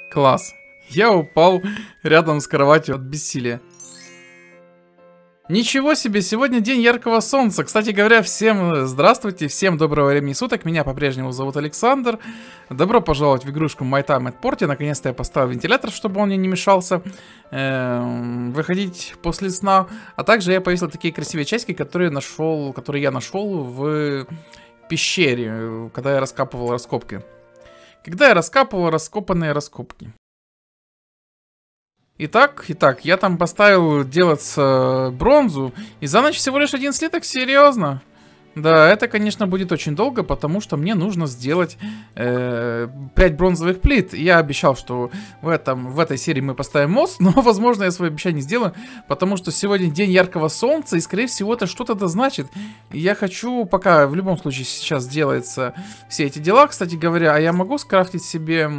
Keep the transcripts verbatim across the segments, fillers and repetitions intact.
Класс. Я упал рядом с кроватью от бессилия. Ничего себе, сегодня день яркого солнца. Кстати говоря, всем здравствуйте, всем доброго времени суток. Меня по-прежнему зовут Александр. Добро пожаловать в игрушку My Time at Porty. Наконец-то я поставил вентилятор, чтобы он мне не мешался э, выходить после сна. А также я повесил такие красивые часики, которые, нашел, которые я нашел в пещере, когда я раскапывал раскопки. Когда я раскапывал раскопанные раскопки. Итак, итак, я там поставил делаться бронзу, и за ночь всего лишь один слиток, серьезно? Да, это, конечно, будет очень долго, потому что мне нужно сделать э, пять бронзовых плит. Я обещал, что в, этом, в этой серии мы поставим мост, но, возможно, я свое обещание сделаю, потому что сегодня день яркого солнца, и, скорее всего, это что-то да значит. И я хочу, пока в любом случае сейчас делаются все эти дела, кстати говоря, а я могу скрафтить себе...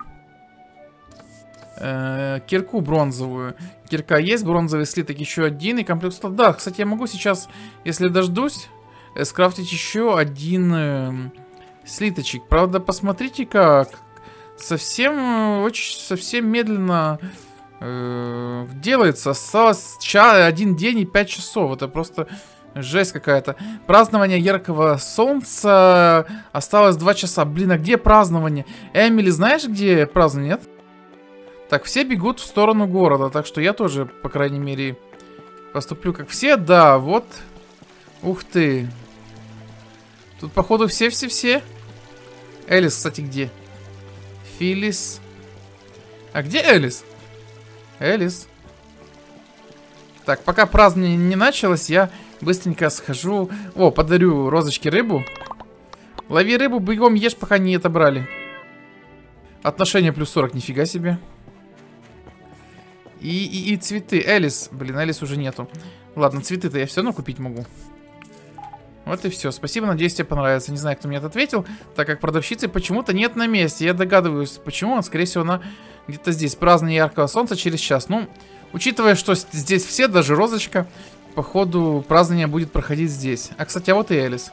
Э, кирку бронзовую. Кирка есть, бронзовый слиток еще один и комплект. Да, кстати, я могу сейчас, если дождусь, э, скрафтить еще один э, слиточек. Правда, посмотрите как. Совсем, очень, совсем медленно э, делается. Осталось час, один день и пять часов. Это просто жесть какая-то. Празднование яркого солнца. Осталось два часа. Блин, а где празднование? Эмили, знаешь, где празднование? Нет? Так, все бегут в сторону города, так что я тоже, по крайней мере, поступлю как все. Да, вот. Ух ты. Тут, походу, все-все-все. Элис, кстати, где? Филлис. А где Элис? Элис. Так, пока празднование не началось, я быстренько схожу. О, подарю розочке рыбу. Лови рыбу, бегом ешь, пока не отобрали. Отношение плюс сорок, нифига себе. И, и, и цветы. Элис. Блин, Элис уже нету. Ладно, цветы-то я все равно купить могу. Вот и все. Спасибо, надеюсь, тебе понравится. Не знаю, кто мне это ответил, так как продавщицы почему-то нет на месте. Я догадываюсь, почему. Он, скорее всего, она где-то здесь. Празднование яркого солнца через час. Ну, учитывая, что здесь все, даже розочка, походу, празднование будет проходить здесь. А, кстати, а вот и Элис.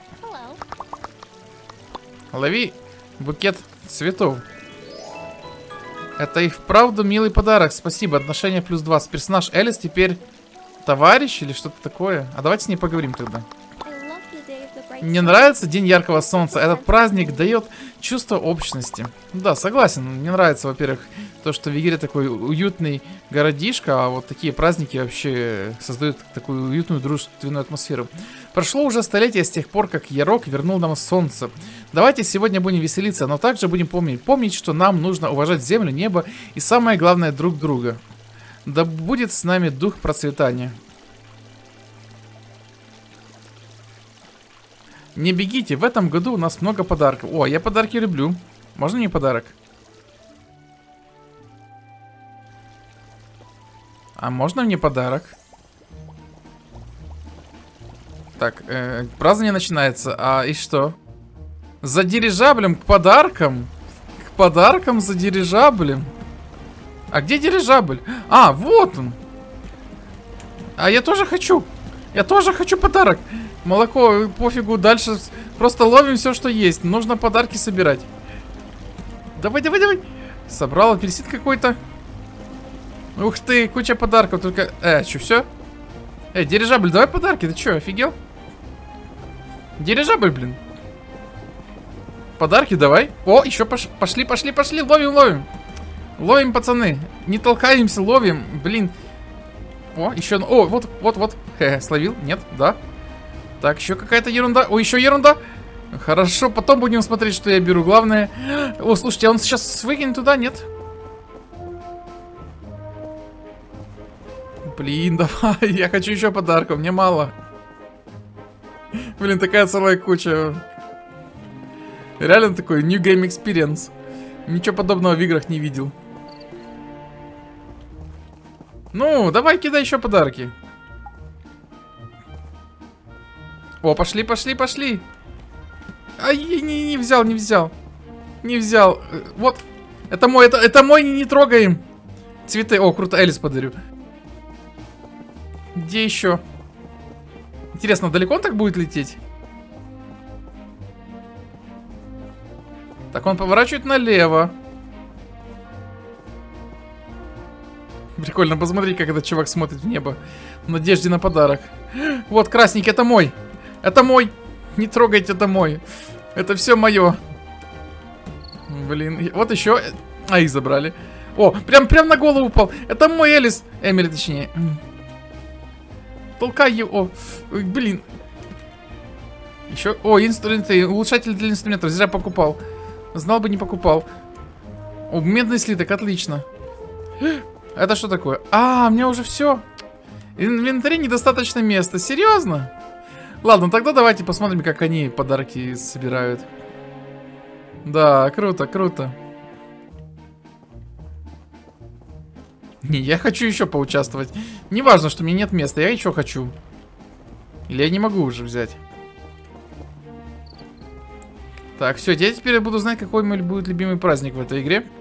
Лови букет цветов. Это и вправду милый подарок. Спасибо. Отношение плюс двадцать. Персонаж Элис теперь товарищ или что-то такое? А давайте с ней поговорим тогда. Мне нравится день яркого солнца. Этот праздник дает чувство общности. Да, согласен. Мне нравится, во-первых, то, что в игре такой уютный городишко, а вот такие праздники вообще создают такую уютную дружественную атмосферу. Прошло уже столетие с тех пор, как Ярок вернул нам солнце. Давайте сегодня будем веселиться, но также будем помнить, помнить, что нам нужно уважать землю, небо и самое главное друг друга. Да будет с нами дух процветания. Не бегите, в этом году у нас много подарков. О, я подарки люблю. Можно мне подарок? А можно мне подарок? Так, э, празднование начинается. А и что? За дирижаблем к подаркам? К подаркам за дирижаблем? А где дирижабль? А, вот он. А я тоже хочу. Я тоже хочу подарок. Молоко, пофигу, дальше просто ловим все, что есть. Нужно подарки собирать. Давай, давай, давай. Собрал апельсин какой-то. Ух ты, куча подарков. Только, э, что, все? Эй, дирижабль, давай подарки. Ты что, офигел? Дирижабль, блин. Подарки давай. О, еще пош пошли, пошли, пошли. Ловим, ловим. Ловим, пацаны. Не толкаемся, ловим. Блин. О, еще... О, вот, вот, вот. Хе, словил? Нет? Да? Так, еще какая-то ерунда. О, еще ерунда. Хорошо, потом будем смотреть, что я беру. Главное... О, слушайте, а он сейчас выкинет туда, нет? Блин, давай. Я хочу еще подарков, мне мало. Блин, такая целая куча. Реально такой New Game Experience. Ничего подобного в играх не видел. Ну, давай кидай еще подарки. О, пошли, пошли, пошли. Ай, не, не взял, не взял. Не взял. Вот. Это мой, это, это мой, не, не трогаем. Цветы. О, круто, Элис подарю. Где еще? Интересно, далеко он так будет лететь? Так, он поворачивает налево. Прикольно, посмотри, как этот чувак смотрит в небо. В надежде на подарок. Вот, красненький, это мой. Это мой. Не трогайте, это мой. Это все мое. Блин, вот еще. А, их забрали. О, прям, прям на голову упал. Это мой Элис. Эмили, точнее. Толкай его. Ой, блин. Еще. О, инструменты. Улучшатель для инструментов. Зря покупал. Знал бы, не покупал. О, медный слиток, отлично. Это что такое? А, у меня уже все. В инвентаре недостаточно места. Серьезно? Ладно, тогда давайте посмотрим, как они подарки собирают. Да, круто, круто. Не, я хочу еще поучаствовать. Не важно, что мне нет места, я еще хочу. Или я не могу уже взять. Так, все, я теперь буду знать, какой мой будет любимый праздник в этой игре.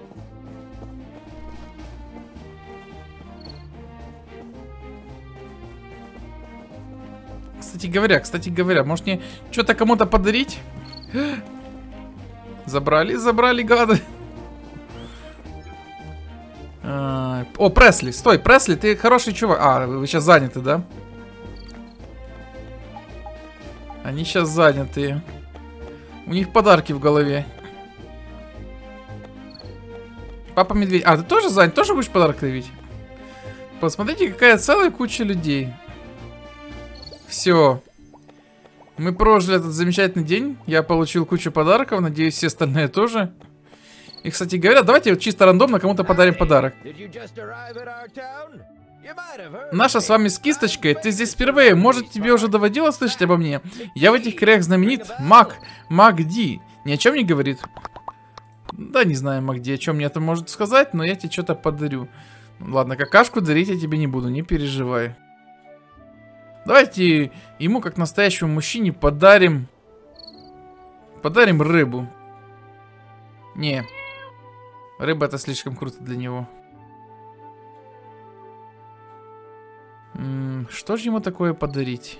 Кстати говоря, кстати говоря, может мне что-то кому-то подарить? Забрали, забрали, гады. А, о, Пресли, стой, Пресли, ты хороший чувак. А, вы сейчас заняты, да? Они сейчас заняты. У них подарки в голове. Папа Медведь. А, ты тоже занят? Тоже будешь подарок ловить? Посмотрите, какая целая куча людей. Все. Мы прожили этот замечательный день. Я получил кучу подарков. Надеюсь, все остальные тоже. И, кстати говоря, давайте чисто рандомно кому-то подарим подарок. Наша с вами с кисточкой. Ты здесь впервые. Может, тебе уже доводилось слышать обо мне? Я в этих краях знаменит. Мак. Мак Ди. Ни о чем не говорит? Да, не знаю, Мак Ди, о чем мне это может сказать, но я тебе что-то подарю. Ладно, какашку дарить я тебе не буду, не переживай. Давайте ему, как настоящему мужчине, подарим... Подарим рыбу. Не. Рыба — это слишком круто для него. М-м, что же ему такое подарить?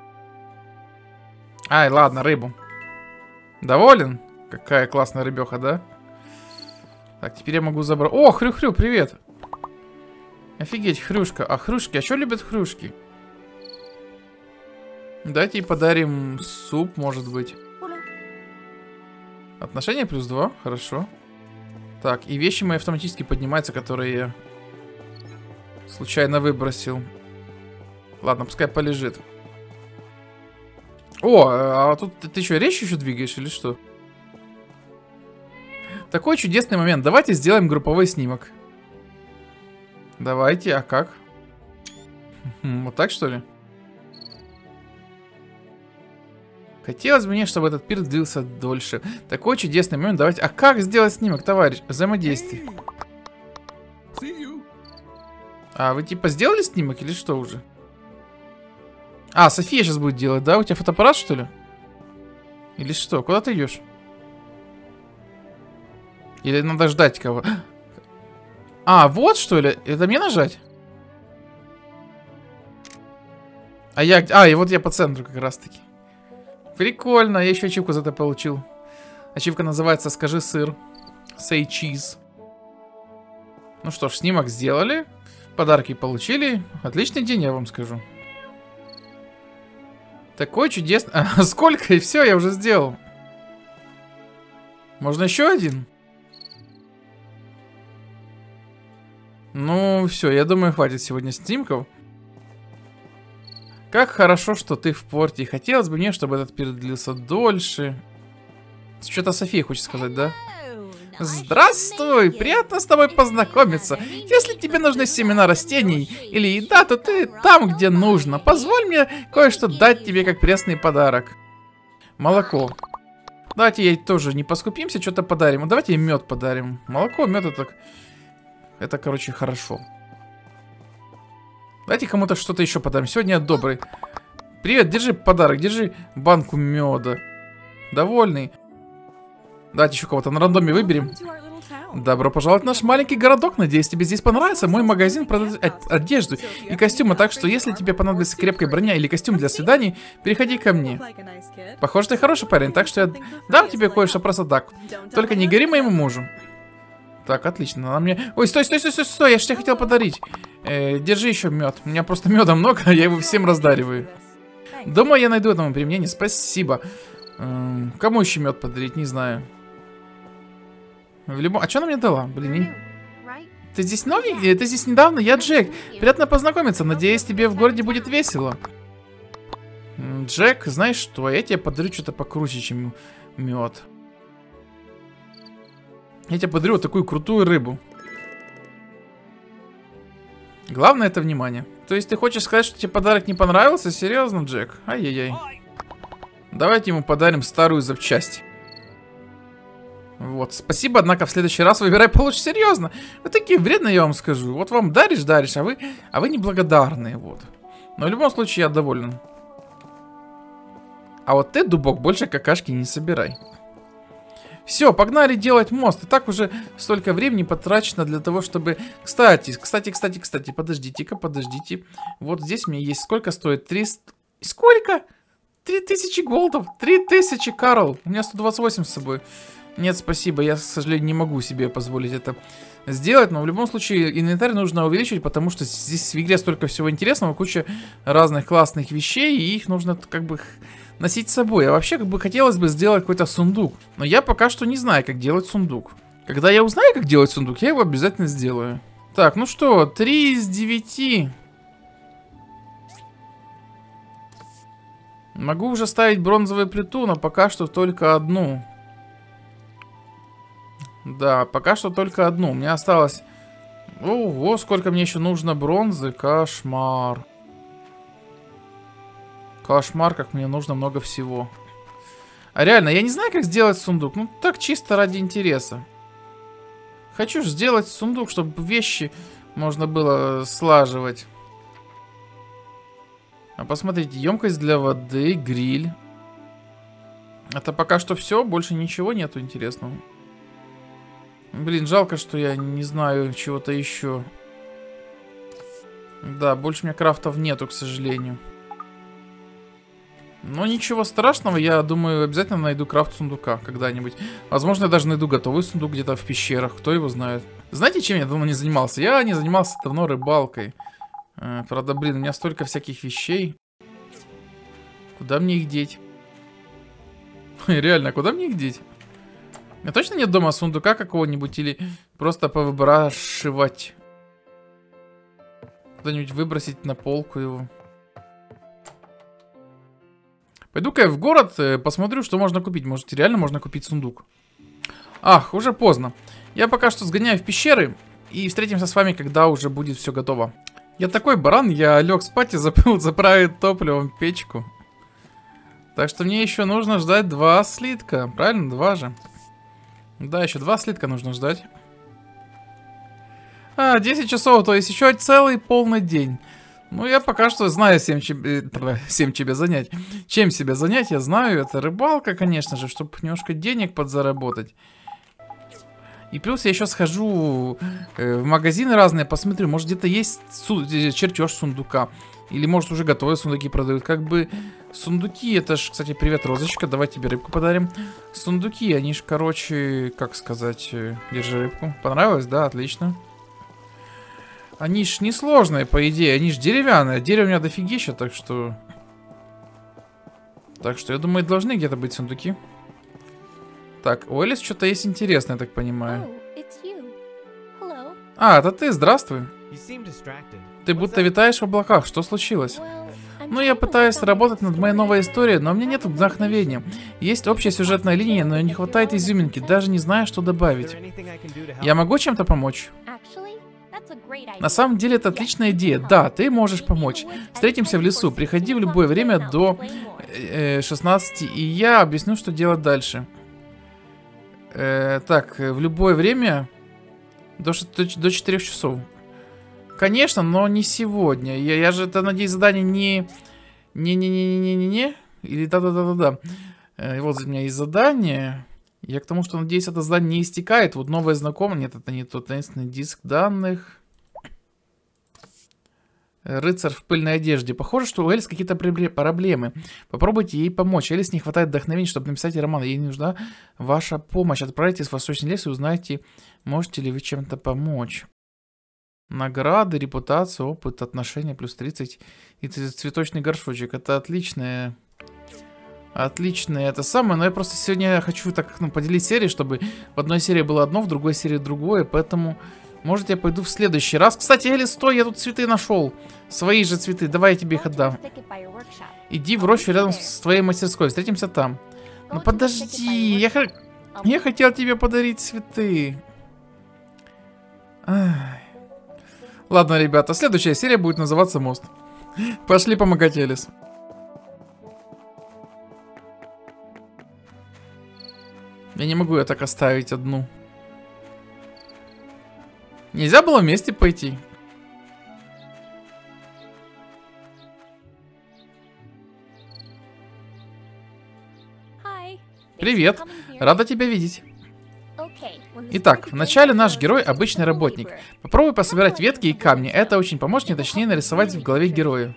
Ай, ладно, рыбу. Доволен? Какая классная рыбеха, да? Так, теперь я могу забрать... О, Хрю-Хрю, привет! Офигеть, Хрюшка. А хрюшки, а что любят хрюшки? Давайте ей подарим суп, может быть. Отношение плюс два, хорошо. Так, и вещи мои автоматически поднимаются, которые я случайно выбросил. Ладно, пускай полежит. О, а тут ты, ты что, речь еще двигаешь или что? Такой чудесный момент. Давайте сделаем групповой снимок. Давайте, а как? Вот так, что ли? Хотелось бы мне, чтобы этот пир длился дольше. Такой чудесный момент. Давайте. А как сделать снимок, товарищ? Взаимодействие. А, вы типа сделали снимок или что уже? А, София сейчас будет делать, да? У тебя фотоаппарат, что ли? Или что? Куда ты идешь? Или надо ждать кого? А, вот что ли? Это мне нажать? А я... А, и вот я по центру как раз таки. Прикольно, я еще ачивку за это получил. Ачивка называется «Скажи сыр». Say cheese. Ну что ж, снимок сделали. Подарки получили. Отличный день, я вам скажу. Такой чудесный... А, сколько? И все, я уже сделал. Можно еще один? Ну, все, я думаю, хватит сегодня снимков. Как хорошо, что ты в порте. Хотелось бы мне, чтобы этот пир длился дольше. Что-то София хочет сказать, да? Здравствуй! Приятно с тобой познакомиться. Если тебе нужны семена растений или еда, то ты там, где нужно. Позволь мне кое-что дать тебе как пресный подарок. Молоко. Давайте ей тоже не поскупимся, что-то подарим. Давайте ей мед подарим. Молоко, мед это... Это, короче, хорошо. Давайте кому-то что-то еще подарим. Сегодня я добрый. Привет, держи подарок, держи банку меда. Довольный. Давайте еще кого-то на рандоме выберем. Добро пожаловать в наш маленький городок. Надеюсь, тебе здесь понравится. Мой магазин продает одежду и костюмы, так что если тебе понадобится крепкая броня или костюм для свиданий, переходи ко мне. Похоже, ты хороший парень, так что я дам тебе кое-что просто так. Только не гори моему мужу. Так, отлично. Она мне... Ой, стой, стой, стой, стой, стой, я же тебе хотел подарить. Э, держи еще мед. У меня просто меда много, а я его всем раздариваю. Думаю, я найду этому применение. Спасибо. Эм, кому еще мед подарить, не знаю. В любом... А что она мне дала? Блин, не... Ты здесь новенький? Ты здесь недавно? Я Джек. Приятно познакомиться. Надеюсь, тебе в городе будет весело. Джек, знаешь что? Я тебе подарю что-то покруче, чем мед. Я тебе подарю вот такую крутую рыбу. Главное это внимание. То есть ты хочешь сказать, что тебе подарок не понравился? Серьезно, Джек? Ай-яй-яй. Давайте ему подарим старую запчасть. Вот, спасибо, однако в следующий раз выбирай получше. Серьезно. Вы такие вредные, я вам скажу. Вот вам даришь, даришь, а вы, а вы неблагодарные, вот. Но в любом случае я доволен. А вот ты, дубок, больше какашки не собирай. Все, погнали делать мост. И так уже столько времени потрачено для того, чтобы... Кстати, кстати, кстати, кстати, подождите-ка, подождите. Вот здесь у меня есть... Сколько стоит? триста... Сколько? три тысячи голдов. три тысячи, Карл. У меня сто двадцать восемь с собой. Нет, спасибо. Я, к сожалению, не могу себе позволить это сделать. Но в любом случае инвентарь нужно увеличивать, потому что здесь в игре столько всего интересного. Куча разных классных вещей. И их нужно как бы... носить с собой. А вообще, как бы хотелось бы сделать какой-то сундук. Но я пока что не знаю, как делать сундук. Когда я узнаю, как делать сундук, я его обязательно сделаю. Так, ну что, три из девяти. Могу уже ставить бронзовую плиту, но пока что только одну. Да, пока что только одну. У меня осталось... Ого, сколько мне еще нужно бронзы. Кошмар. Кошмар, как мне нужно много всего. А реально, я не знаю, как сделать сундук. Ну, так чисто ради интереса. Хочу же сделать сундук, чтобы вещи можно было слаживать. А посмотрите, емкость для воды, гриль. Это пока что все, больше ничего нету интересного. Блин, жалко, что я не знаю чего-то еще. Да, больше у меня крафтов нету, к сожалению. Но ничего страшного, я думаю, обязательно найду крафт сундука когда-нибудь. Возможно, я даже найду готовый сундук где-то в пещерах, кто его знает. Знаете, чем я давно не занимался? Я не занимался давно рыбалкой. А, правда, блин, у меня столько всяких вещей. Куда мне их деть? Реально, куда мне их деть? У меня точно нет дома сундука какого-нибудь или просто повыбрашивать? Куда-нибудь выбросить на полку его? Пойду-ка я в город, посмотрю, что можно купить. Может, реально можно купить сундук. Ах, уже поздно. Я пока что сгоняю в пещеры и встретимся с вами, когда уже будет все готово. Я такой баран, я лег спать и забыл заправить топливом печку. Так что мне еще нужно ждать два слитка. Правильно? Два же. Да, еще два слитка нужно ждать. А, десять часов, то есть еще целый полный день. Ну, я пока что знаю, всем, всем тебя занять. Чем себя занять, я знаю. Это рыбалка, конечно же, чтобы немножко денег подзаработать. И плюс я еще схожу э, в магазины разные, посмотрю, может где-то есть су чертеж сундука. Или может уже готовые сундуки продают. Как бы сундуки, это ж, кстати, привет, Розочка, давай тебе рыбку подарим. Сундуки, они ж, короче, как сказать, э, держи рыбку. Понравилось, да, отлично. Они ж несложные, по идее, они ж деревянные. Дерево у меня дофигища, так что... Так что, я думаю, должны где-то быть сундуки. Так, у Элис что-то есть интересное, я так понимаю. А, это ты, здравствуй. Ты будто витаешь в облаках, что случилось? Ну, я пытаюсь работать над моей новой историей, но у меня нет вдохновения. Есть общая сюжетная линия, но не хватает изюминки, даже не знаю, что добавить. Я могу чем-то помочь? На самом деле, это отличная идея. Да, ты можешь помочь. Встретимся в лесу, приходи в любое время до э, шестнадцати, и я объясню, что делать дальше. Э, так, в любое время до, до, до четырёх часов. Конечно, но не сегодня. Я, я же, это, надеюсь, задание не... Не-не-не-не-не-не-не. Или да-да-да-да-да. Э, вот у меня есть задание. Я к тому, что, надеюсь, это задание не истекает. Вот новое знакомое. Нет, это не тот таинственный диск данных. Рыцарь в пыльной одежде. Похоже, что у Элис какие-то проблемы. Попробуйте ей помочь. Элис не хватает вдохновения, чтобы написать роман. Ей нужна ваша помощь. Отправитесь в Восточный лес и узнайте, можете ли вы чем-то помочь. Награды, репутация, опыт, отношения плюс тридцать. И цветочный горшочек. Это отличное. Отличное это самое. Но я просто сегодня хочу так ну, поделить серии, чтобы в одной серии было одно, в другой серии другое. Поэтому... Может, я пойду в следующий раз. Кстати, Элис, стой, я тут цветы нашел. Свои же цветы. Давай я тебе их отдам. Иди в рощу рядом с твоей мастерской. Встретимся там. Ну подожди. Я, х... я хотел тебе подарить цветы. Ай. Ладно, ребята. Следующая серия будет называться «Мост». Пошли помогать Элис. Я не могу ее так оставить одну. Нельзя было вместе пойти. Привет, рада тебя видеть. Итак, вначале наш герой обычный работник. Попробуй пособирать ветки и камни. Это очень поможет мне точнее нарисовать в голове героя.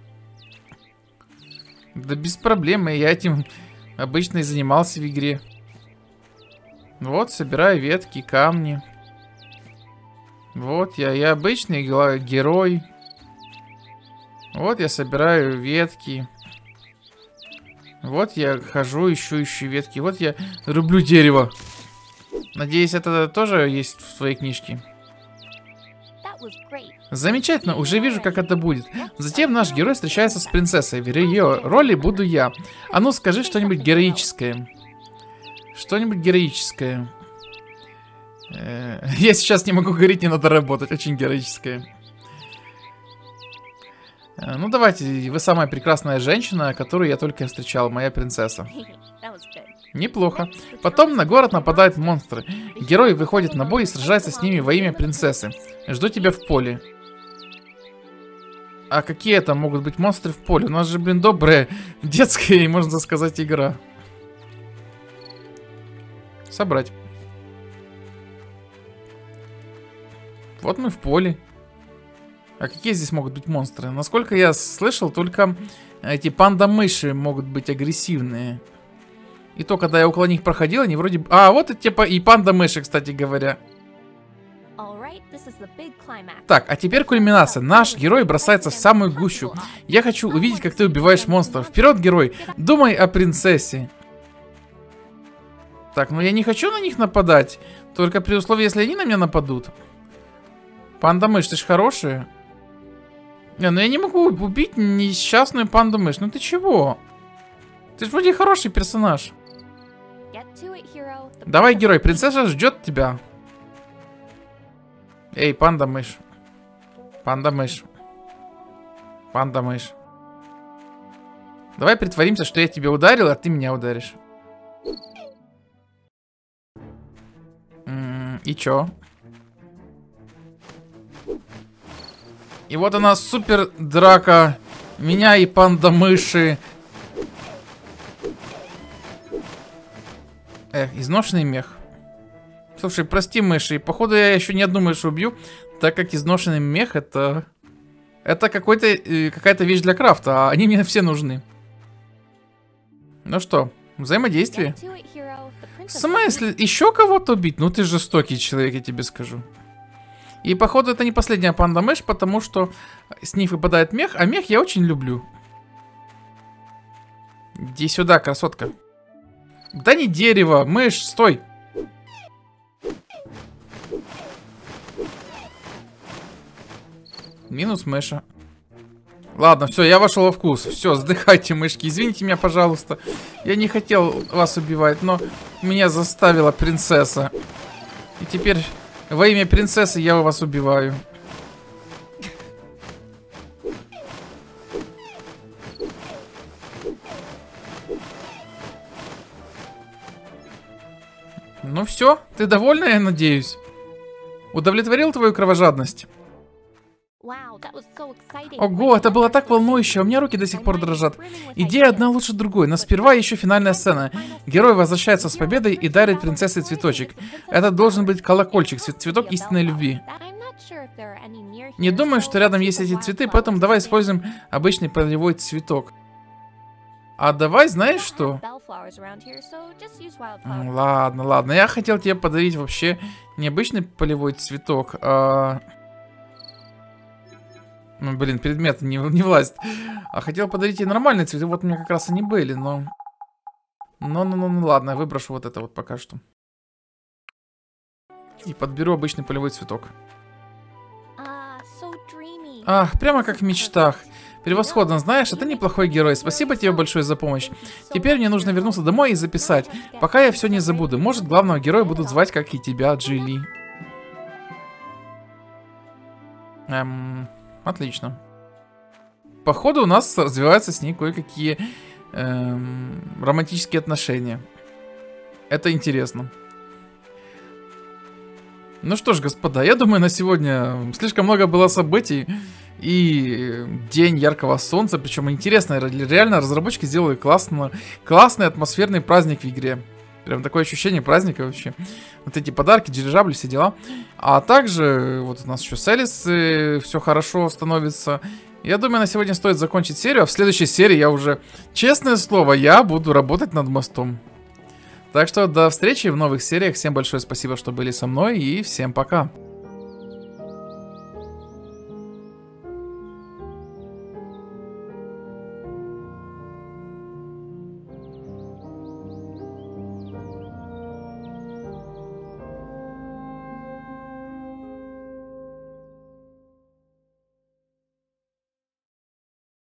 Да без проблем, я этим обычно и занимался в игре. Вот, собираю ветки, камни. Вот я, я обычный герой. Вот я собираю ветки. Вот я хожу, ищу, ищу ветки. Вот я рублю дерево. Надеюсь, это тоже есть в твоей книжке. Замечательно, уже вижу, как это будет. Затем наш герой встречается с принцессой. В ее роли буду я. А ну, скажи что-нибудь героическое. Что-нибудь героическое. Я сейчас не могу говорить, не надо работать. Очень героическое. Ну давайте, вы самая прекрасная женщина, которую я только встречал, моя принцесса. Неплохо. Потом на город нападают монстры. Герой выходит на бой и сражается с ними во имя принцессы. Жду тебя в поле. А какие это могут быть монстры в поле? У нас же, блин, добрая детская, можно сказать, игра. Собрать. Вот мы в поле. А какие здесь могут быть монстры? Насколько я слышал, только эти панда-мыши могут быть агрессивные. И то, когда я около них проходил, они вроде... А, вот это типа и панда-мыши, кстати говоря. Так, а теперь кульминация. Наш герой бросается в самую гущу. Я хочу увидеть, как ты убиваешь монстров. Вперед, герой! Думай о принцессе. Так, ну я не хочу на них нападать. Только при условии, если они на меня нападут. Панда-мышь, ты ж хорошая. Не, ну я не могу убить несчастную панду-мышь. Ну ты чего? Ты ж вроде хороший персонаж. Давай, герой, принцесса ждет тебя. Эй, панда-мышь. Панда-мышь. Панда-мышь. Давай притворимся, что я тебя ударил, а ты меня ударишь. М-м, и чё? И вот она, супер драка. Меня и панда-мыши. Эх, изношенный мех. Слушай, прости, мыши. Походу, я еще ни одну мышь убью, так как изношенный мех это... Это какой-то э, какая-то вещь для крафта, а они мне все нужны. Ну что, взаимодействие. В смысле, еще кого-то убить? Ну ты жестокий человек, я тебе скажу. И походу это не последняя панда-мышь, потому что с них выпадает мех, а мех я очень люблю. Иди сюда, красотка. Да не дерево, мышь, стой. Минус мыша. Ладно, все, я вошел во вкус. Все, сдыхайте, мышки. Извините меня, пожалуйста. Я не хотел вас убивать, но меня заставила принцесса. И теперь во имя принцессы я вас убиваю. Ну все, ты довольна, я надеюсь? Удовлетворил твою кровожадность? Ого, это было так волнующе, у меня руки до сих пор дрожат. Идея одна лучше другой, но сперва еще финальная сцена. Герой возвращается с победой и дарит принцессе цветочек. Это должен быть колокольчик, цветок истинной любви. Не думаю, что рядом есть эти цветы, поэтому давай используем обычный полевой цветок. А давай, знаешь что? Ладно, ладно. Я хотел тебе подарить вообще необычный полевой цветок, а... Ну, блин, предмет не, не влазит. А хотел подарить тебе нормальные цветы, вот у меня как раз они были, но... Ну, ну, ну, ну, ладно, я выброшу вот это вот пока что. И подберу обычный полевой цветок. Ах, прямо как в мечтах. Превосходно, знаешь, это неплохой герой. Спасибо тебе большое за помощь. Теперь мне нужно вернуться домой и записать. Пока я все не забуду. Может, главного героя будут звать, как и тебя, Джилли. Эм, отлично. Походу, у нас развиваются с ней кое-какие эм, романтические отношения. Это интересно. Ну что ж, господа, я думаю, на сегодня слишком много было событий. И день яркого солнца, причем интересно, реально разработчики сделали классно, классный атмосферный праздник в игре. Прям такое ощущение праздника вообще. Вот эти подарки, дирижабли, все дела. А также, вот у нас еще с Элис э, все хорошо становится. Я думаю, на сегодня стоит закончить серию, а в следующей серии я уже, честное слово, я буду работать над мостом. Так что до встречи в новых сериях. Всем большое спасибо, что были со мной, и всем пока.